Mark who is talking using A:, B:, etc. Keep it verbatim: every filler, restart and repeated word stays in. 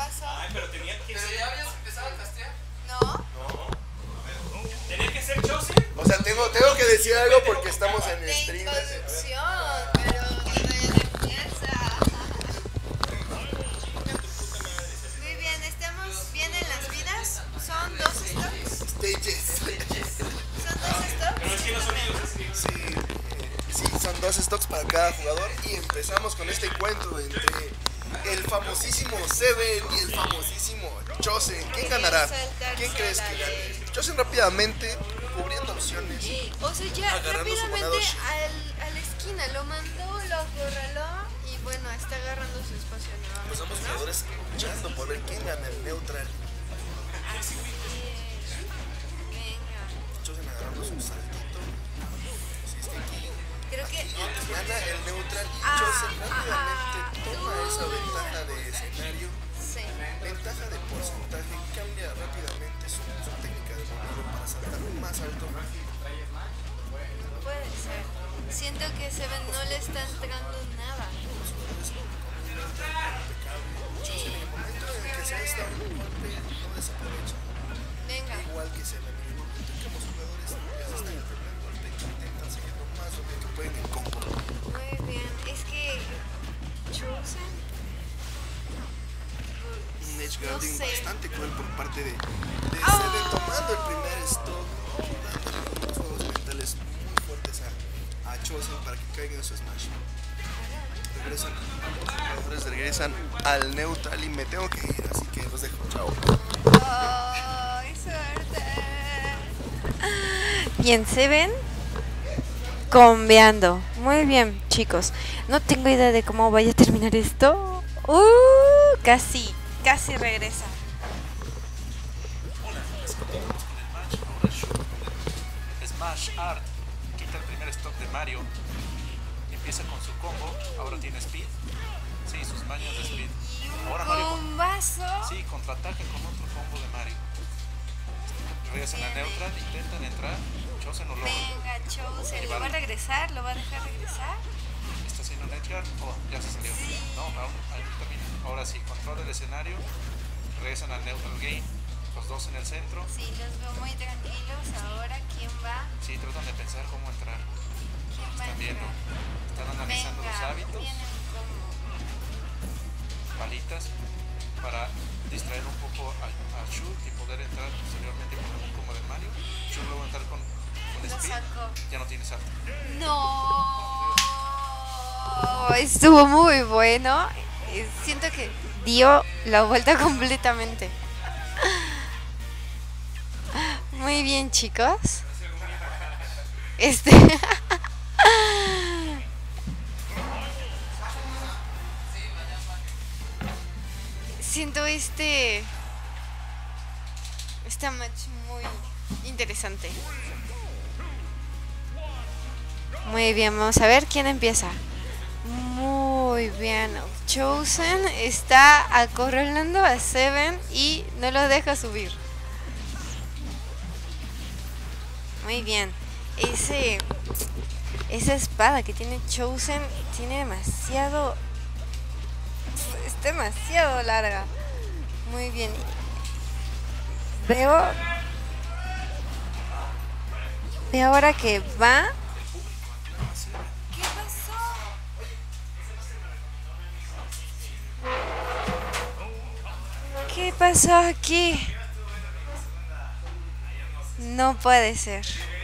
A: pasó?
B: Ay, pero tenía que
C: ¿Pero
B: ser.
C: ya habías empezado a castear?
A: ¿No?
B: No. Tenía que ser Chosen.
D: O sea, tengo, tengo que decir algo porque estamos en el
A: De
D: stream.
A: introducción, pero todavía no empieza. Muy bien, estamos bien en las vidas. Son dos stocks.
D: Stages.
A: Son dos stocks.
B: Pero es que los sonidos así.
D: Sí, eh, sí, son dos stocks para cada jugador y empezamos con este encuentro entre el famosísimo Seven y el famosísimo Chosen. ¿Quién ganará? ¿Quién crees que gane? Chosen rápidamente, cubriendo opciones.
A: O sea, ya
D: Agarrando su
A: rápidamente
D: ganador.
A: al, a la esquina lo mandó, lo acorraló y bueno, está agarrando su espacio nuevamente.
D: Pues somos jugadores luchando por ver quién gana el neutral.
A: Así es. Venga.
D: Chosen agarrando su saltito. Si es que aquí
A: Creo que.
D: gana el neutral y
A: Ah,
D: Chosen
A: ah,
D: rápidamente
A: ah,
D: toma
A: uh.
D: esa ventaja de escenario.
A: Sí.
D: Ventaja de porcentaje, cambia rápidamente su, su técnica de movimiento para saltar más alto.
A: Puede ser. Siento que Seven no le está entrando nada.
D: En el momento en que se está un golpe, no desaprovecha.
A: Venga.
D: Igual que Seven, en el momento en que los jugadores ya se están el primer golpe, intentan seguir lo más obvio que pueden en combo.
A: Muy bien. Es que. Chosen.
D: Un edge
A: No
D: guarding
A: sé.
D: bastante cruel por parte de, de
A: Oh.
D: Seven, tomando el primer stock, dándole unos juegos mentales muy fuertes a, a Chosen para que caiga en su smash. Regresan, los jugadores regresan al neutral y me tengo que ir, así que los dejo, chao.
A: ¡Ay, suerte! Bien, Seven combeando. Muy bien, chicos. No tengo idea de cómo vaya a terminar esto. Uh, casi, casi regresa.
E: Hola, les continuamos con el match. Ahora Shu. Smash Art quita el primer stock de Mario. Empieza con su combo. Ahora tiene speed. Sí, sus mañas de speed. Ahora Mario con-
A: Bombazo.
E: sí, contraataca con otro combo de Mario. Regresan a neutral, intentan entrar. Chosen no logra.
A: Venga, Chosen. ¿Lo va a regresar? ¿Lo va a dejar regresar?
E: Está haciendo un edgeguard. Oh, ya se salió.
A: Sí.
E: No, aún, aún termina. Ahora sí, controla el escenario. Regresan al neutral game. Los dos en el centro.
A: Sí, los veo muy tranquilos. Ahora, ¿quién va?
E: Sí, tratan de pensar cómo entrar.
A: ¿Quién va a
E: Están viendo.
A: entrar?
E: Están analizando los
A: Venga,
E: hábitos.
A: vienen como...
E: Palitas para distraer un poco a, a Shu y poder entrar posteriormente con algún combo de Mario. Shu luego entrar con, con
A: Lo
E: speed,
A: sacó.
E: ya no tiene salto.
A: No, estuvo muy bueno. Eh, Siento que dio la vuelta completamente. Muy bien, chicos. Este. Siento este. Este match muy interesante. Muy bien, vamos a ver quién empieza. Muy bien, Chosen está acorralando a Seven y no lo deja subir. Muy bien, ese esa espada que tiene Chosen tiene demasiado, es demasiado larga. Muy bien. Veo veo ahora que va. ¿Qué pasó? ¿Qué pasó aquí? No puede ser.